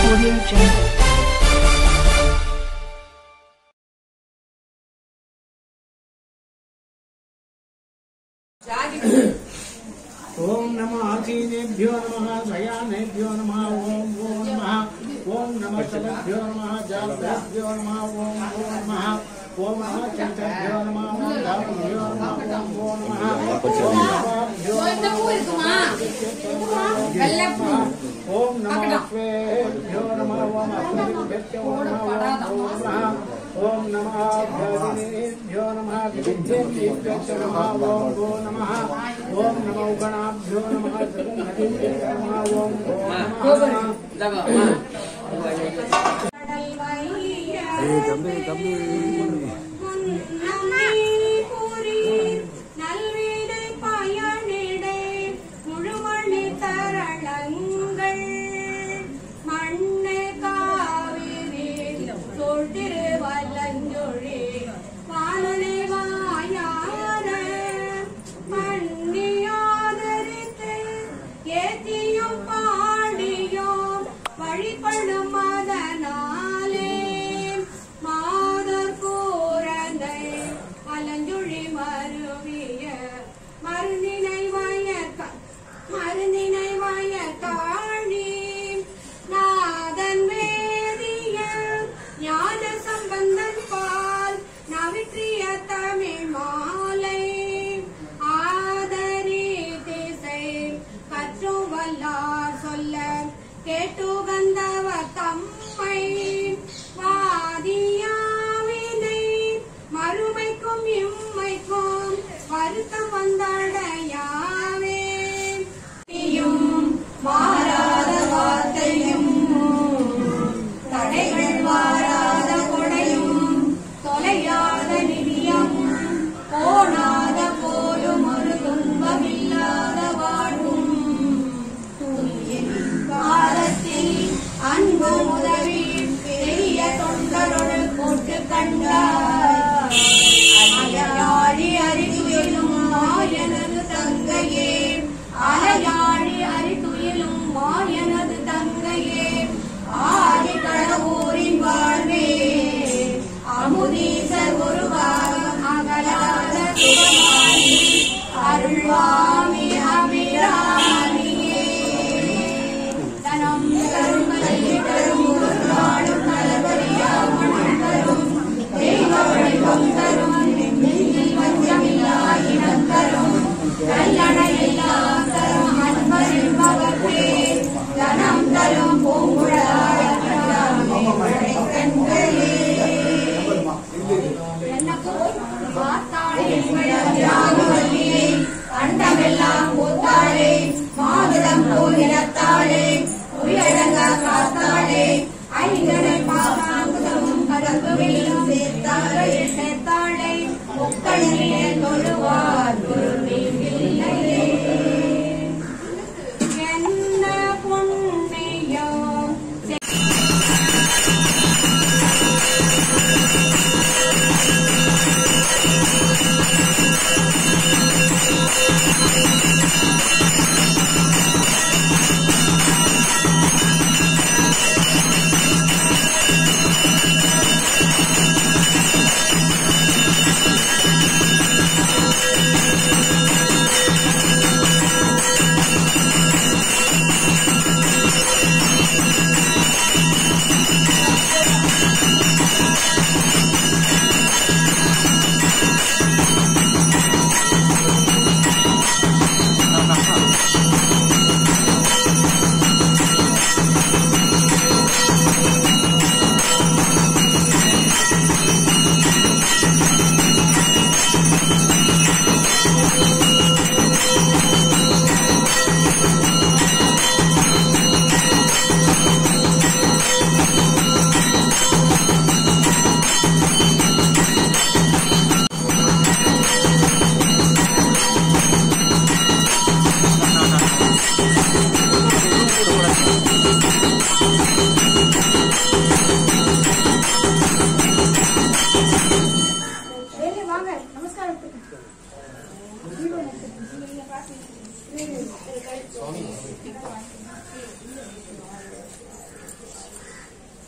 Audio Jungle. ओम नमः आसीनेभ्यो नमः शयानेभ्यो नमः ओम नमः ओम नमः सभ्यो नमः जाभ्यो नमः ओम नमः ओम नमः चंद्रभ्यो नमः ओम धाभ्यो नमः ओम नमः ओम नमः स्वेभ्यो नमः ओम अग्निभ्यो नमः ओम नमः भगिनीभ्यो नमः विद्येभ्यो नमः ओम नमः ओम नमो गणाभ्यो नमः नदीभ्यो नमः ओम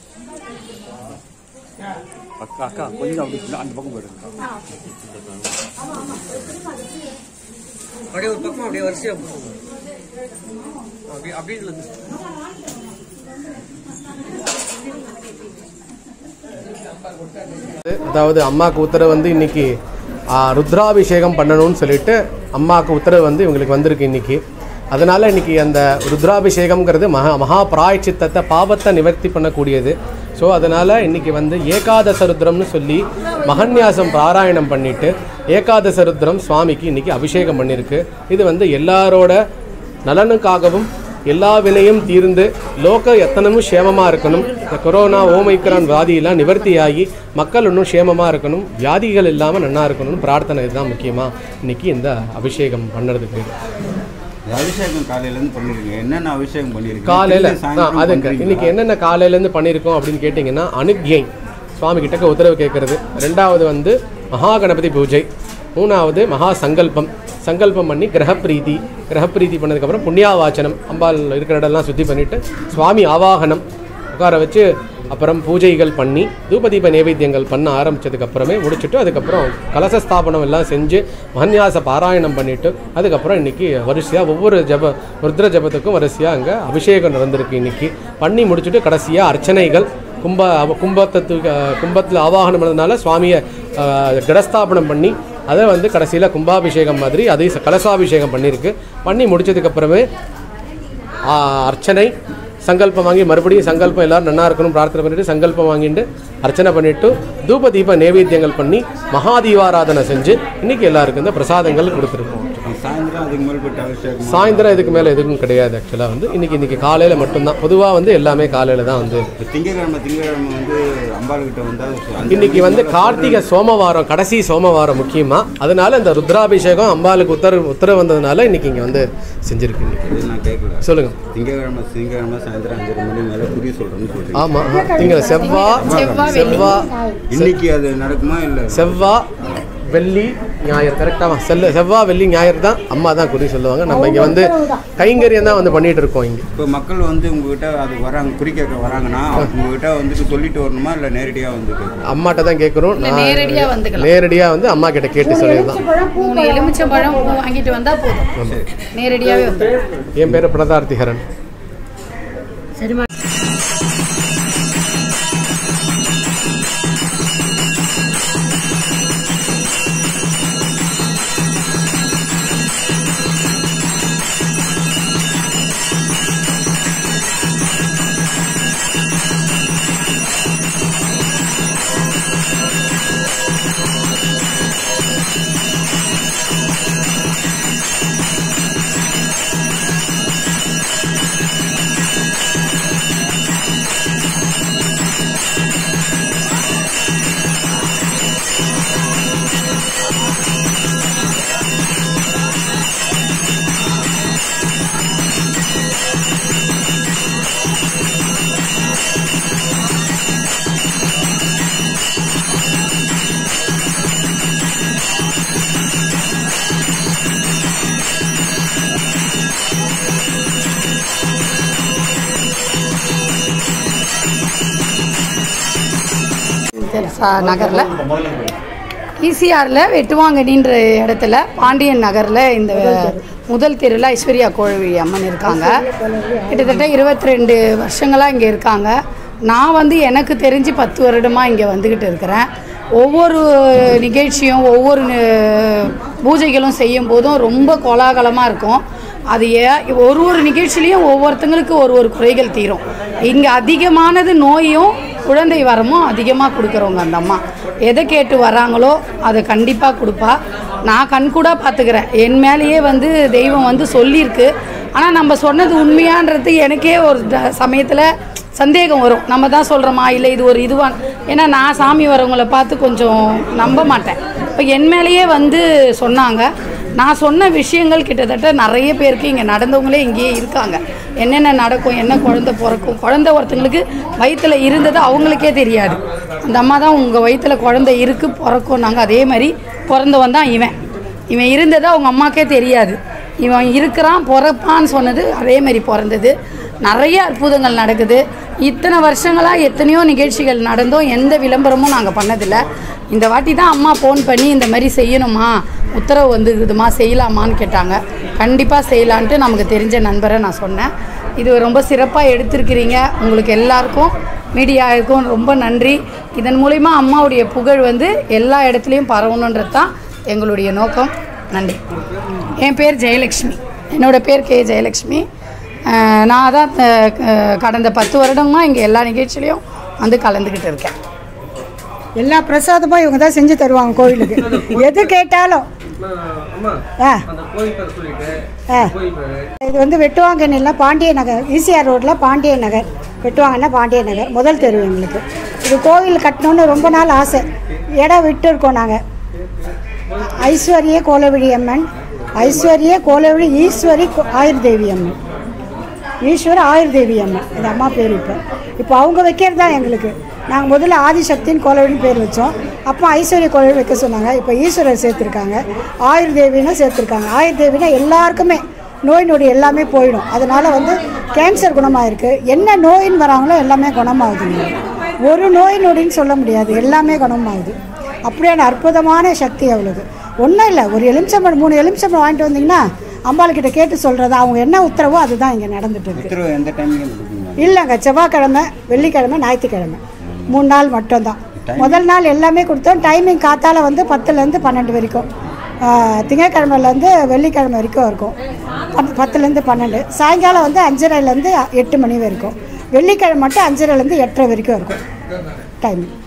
அக்கா அக்கா கொஞ்சம் அப்படி அந்த பக்கம் போயிடுங்க. அப்படியே ஒரு பக்கம் அப்படியே வரிசையா அப்படி அப்படியே அதாவது அம்மாவுக்கு உத்தரவு வந்து இன்னைக்கு ருத்ராபிஷேகம் பண்ணணும்னு சொல்லிட்டு அம்மாவுக்கு உத்தரவு வந்து இவங்களுக்கு வந்திருக்கு இன்னைக்கு. அதனால் இன்றைக்கி அந்த ருத்ராபிஷேகம்ங்கிறது மகா பிராயச்சித்தத்தை பாவத்தை நிவர்த்தி பண்ணக்கூடியது. ஸோ அதனால் இன்றைக்கி வந்து ஏகாதச ருத்ரம்னு சொல்லி மகன்யாசம் பாராயணம் பண்ணிவிட்டு ஏகாதச ருத்ரம் சுவாமிக்கு இன்றைக்கி அபிஷேகம் பண்ணியிருக்கு. இது வந்து எல்லாரோட நலனுக்காகவும் எல்லா வினையும் தீர்ந்து லோக எத்தனமும் க்ஷேமமாக இருக்கணும். இந்த கொரோனா ஓமைக்ரான் வியாதியெல்லாம் நிவர்த்தியாகி மக்கள் இன்னும் க்ஷேமமாக இருக்கணும், வியாதிகள் இல்லாமல் நல்லா இருக்கணும்னு பிரார்த்தனை. இதுதான் முக்கியமாக இன்றைக்கி இந்த அபிஷேகம் பண்ணுறதுக்கு. அபிஷேகம் காலையிலேருந்து பண்ணியிருக்கீங்க, என்னென்ன அபிஷேகம் பண்ணியிருக்கீங்க காலையில்? அதுக்கு இன்றைக்கி என்னென்ன காலையிலேருந்து பண்ணியிருக்கோம் அப்படின்னு கேட்டிங்கன்னா, அனுக்ஞை சுவாமி கிட்டக்க உத்தரவு கேட்குறது, ரெண்டாவது வந்து மகா கணபதி பூஜை, மூணாவது மகா சங்கல்பம் பண்ணி கிரகப்பிரீதி பண்ணதுக்கப்புறம் புண்ணியாவாச்சனம், அம்பாள் இருக்கிற இடம்லாம் சுற்றி பண்ணிவிட்டு சுவாமி ஆவாகனம் உட்கார வச்சு அப்புறம் பூஜைகள் பண்ணி தூபதீப நைவேத்தியங்கள் பண்ண ஆரம்பித்ததுக்கப்புறமே முடிச்சுட்டு அதுக்கப்புறம் கலசஸ்தாபனம் எல்லாம் செஞ்சு மகன்யாச பாராயணம் பண்ணிவிட்டு அதுக்கப்புறம் இன்றைக்கி வரிசையாக ஒவ்வொரு ருத்ர ஜபத்துக்கும் வரிசையாக அங்கே அபிஷேகம் நடந்திருக்கு. இன்றைக்கி பண்ணி முடிச்சுட்டு கடைசியாக அர்ச்சனைகள் கும்பத்தில் ஆவாகனம் பண்ணதுனால சுவாமியை கடஸ்தாபனம் பண்ணி அதை வந்து கடைசியில் கும்பாபிஷேகம் மாதிரி அதையும் கலசாபிஷேகம் பண்ணியிருக்கு. பண்ணி முடிச்சதுக்கப்புறமே அர்ச்சனை சங்கல்பம் வாங்கி மறுபடியும் சங்கல்பம் எல்லோரும் நல்லா இருக்கணும் பிரார்த்தனை பண்ணிவிட்டு சங்கல்பம் வாங்கிட்டு அர்ச்சனை பண்ணிவிட்டு தூப தீப நைவேத்தியங்கள் பண்ணி மகாதீபாராதனை செஞ்சு இன்றைக்கி எல்லாருக்கும் இந்த பிரசாதங்கள் கொடுத்துருக்கோம். சாயந்தரம் இதுக்கு மேலே எதுவும் கிடையாது. ஆக்சுவலாக வந்து இன்றைக்கி காலையில் மட்டும்தான். பொதுவாக வந்து எல்லாமே காலையில் தான் வந்து. திங்கக்கிழமை வந்து அம்பாள்கிட்ட வந்தால் இன்றைக்கி வந்து கார்த்திகை சோமவாரம், கடைசி சோமவாரம் முக்கியமாக. அதனால இந்த ருத்ராபிஷேகம் அம்பாளுக்கு உத்தரவு வந்ததுனால இன்றைக்கி இங்கே வந்து செஞ்சுருக்கு. இன்றைக்கி நான் கேட்கல, சொல்லுங்கள். திங்கக்கிழமை சாயந்தரம் 5:30 மணி மேலே குறி சொல்கிறேன்னு சொல்கிறேன். ஆமாம், திங்கள் செவ்வாய் இன்னைக்கு அது நடக்குமா இல்லை? செவ்வாய் வெள்ளி ஞாயிறு கரெக்டாக செவ்வாய் வெள்ளி ஞாயிறு தான் அம்மா தான் குறி சொல்லுவாங்க. நம்ம இங்கே வந்து கைங்கரியம் தான் வந்து பண்ணிகிட்டு இருக்கோம். இங்கே இப்போ மக்கள் வந்து உங்ககிட்ட அது வராங்க, குறி கேட்க வராங்கன்னா உங்ககிட்ட வந்துட்டு சொல்லிட்டு வரணுமா இல்லை நேரடியாக வந்து அம்மாட்ட தான் கேட்குறோம். நேரடியாக வந்து அம்மா கிட்ட கேட்டு சொல்லிடலாம். எலுமிச்சம்பழம் வாங்கிட்டு வந்தால் போதும், நேரடியாகவே வந்து. என் பேர் பிரதார்த்திகரன். சரிம்மா. நகரில் ஈசிஆரில் வெட்டுவாங்கனின்ற இடத்துல பாண்டியன் நகரில் இந்த முதல் தெருவில் ஐஸ்வர்யா கோழி அம்மன் இருக்காங்க. கிட்டத்தட்ட 22 வருஷங்களாக இங்கே இருக்காங்க. நான் வந்து எனக்கு தெரிஞ்சு 10 வருடமாக இங்கே வந்துக்கிட்டு இருக்கிறேன். ஒவ்வொரு நிகழ்ச்சியும் ஒவ்வொரு பூஜைகளும் செய்யும் போதும் ரொம்ப கோலாகலமாக இருக்கும். அது ஒரு நிகழ்ச்சிலையும் ஒவ்வொருத்தங்களுக்கு ஒரு குறைகள் தீரும். இங்கே அதிகமானது நோயும் குழந்தை வரமும் அதிகமாக கொடுக்குறவங்க அந்த அம்மா. எதை கேட்டு வராங்களோ அதை கண்டிப்பாக கொடுப்பா. நான் கண்கூடாக பார்த்துக்கிறேன். என் மேலேயே வந்து தெய்வம் வந்து சொல்லியிருக்கு. ஆனால் நம்ம சொன்னது உண்மையான்றது எனக்கே ஒரு சமயத்தில் சந்தேகம் வரும். நம்ம தான் சொல்கிறோமா இல்லை இது ஒரு இதுவான். ஏன்னா நான் சாமி வரவங்களை பார்த்து கொஞ்சம் நம்ப மாட்டேன். இப்போ என் மேலேயே வந்து சொன்னாங்க. நான் சொன்ன விஷயங்கள் கிட்டத்தட்ட நிறைய பேருக்கு இங்கே நடந்தவங்களே இங்கேயே இருக்காங்க. என்னென்ன நடக்கும், என்ன குழந்தை பிறக்கும், குழந்தை ஒருத்தங்களுக்கு வயிற்றில் இருந்தது அவங்களுக்கே தெரியாது. அந்த அம்மா தான் உங்கள் வயிற்றில் குழந்தை இருக்குது பிறக்கும் நாங்கள். அதே மாதிரி பிறந்தவன் தான் இவன் இருந்தது அவங்க அம்மாக்கே தெரியாது. இவன் இருக்கிறான் பிறப்பான்னு சொன்னது அதே மாதிரி பிறந்தது. நிறைய அற்புதங்கள் நடக்குது. இத்தனை வருஷங்களாக எத்தனையோ நிகழ்ச்சிகள் நடந்தோம், எந்த விளம்பரமும் நாங்கள் பண்ணதில்லை. இந்த வாட்டி தான் அம்மா ஃபோன் பண்ணி இந்த மாதிரி செய்யணுமா, உத்தரவு வந்துருக்குதுமா, செய்யலாமான்னு கேட்டாங்க. கண்டிப்பாக செய்யலான்ட்டு நமக்கு தெரிஞ்ச நண்பரை நான் சொன்னேன். இது ரொம்ப சிறப்பாக எடுத்திருக்கிறீங்க. உங்களுக்கு எல்லாருக்கும் மீடியாவுக்கும் ரொம்ப நன்றி. இதன் மூலிமா அம்மாவுடைய புகழ் வந்து எல்லா இடத்துலையும் பரவணுன்றது தான் எங்களுடைய நோக்கம். நன்றி. என் பேர் ஜெயலக்ஷ்மி. என்னோடய பேர் கே ஜெயலக்ஷ்மி. நான் தான் கடந்த 10 வருடமாக இங்கே எல்லா நிகழ்ச்சியிலையும் வந்து கலந்துக்கிட்டு இருக்கேன். எல்லா பிரசாதமும் இவங்க தான் செஞ்சு தருவாங்க கோவிலுக்கு, எது கேட்டாலும். இது வந்து வெட்டுவாங்கன்னு பாண்டிய நகர், ஈசிஆர் ரோட்டில் பாண்டிய நகர். வெட்டுவாங்கன்னா பாண்டிய நகர் முதல் தெரு. எங்களுக்கு இது கோவில் கட்டணுன்னு ரொம்ப நாள் ஆசை. இடம் விட்டு இருக்கோம் நாங்கள். ஐஸ்வர்ய கோலவிழி அம்மன், ஐஸ்வர்ய கோலவிழி ஈஸ்வரி ஆயுர்தேவி அம்மன், ஈஸ்வர ஆயுர்தேவி அம்மன் இந்த அம்மா பேர். இப்போ அவங்க வைக்கிறது தான் எங்களுக்கு. நாங்கள் முதல்ல ஆதிசக்தின்னு கோலவின்னு பேர் வச்சோம். அப்போ ஐஸ்வர்ய கோலவிழி வைக்க சொன்னாங்க. இப்போ ஈஸ்வரர் சேர்த்துருக்காங்க, ஆயுர்தேவின்னு சேர்த்துருக்காங்க. ஆயுர்தேவினா எல்லாருக்குமே நோய் நொடி எல்லாமே போயிடும். அதனால் வந்து கேன்சர் குணமாயிருக்கு. என்ன நோயின்னு வராங்களோ எல்லாமே குணமாகுதுங்க. ஒரு நோய் நொடின்னு சொல்ல முடியாது, எல்லாமே குணமாகுது. அப்படியான அற்புதமான சக்தி அவளுக்கு. ஒன்றும் இல்லை, ஒரு எலுமிச்சம்பழம் 3 எலுமிச்சம்பழம் வாங்கிட்டு வந்தீங்கன்னா அம்பாள்கிட்ட கேட்டு சொல்கிறது, அவங்க என்ன உத்தரவோ அதுதான் இங்கே நடந்துட்டு இருக்கு. எந்த டைம் இல்லைங்க, செவ்வாய்க்கிழமை, வெள்ளிக்கிழமை, ஞாயிற்றுக்கிழமை 3 நாள் மட்டும்தான். முதல் நாள் எல்லாமே கொடுத்தோம். டைமிங் காத்தால் வந்து 10லேருந்து 12 வரைக்கும், திங்கட்கிழமைலேருந்து வெள்ளிக்கிழமை வரைக்கும் இருக்கும். 10லேருந்து 12. சாயங்காலம் வந்து 5:30லேருந்து 8 மணி வரைக்கும். வெள்ளிக்கிழமை மட்டும் 5:30லேருந்து 8:30 வரைக்கும் இருக்கும் டைமிங்.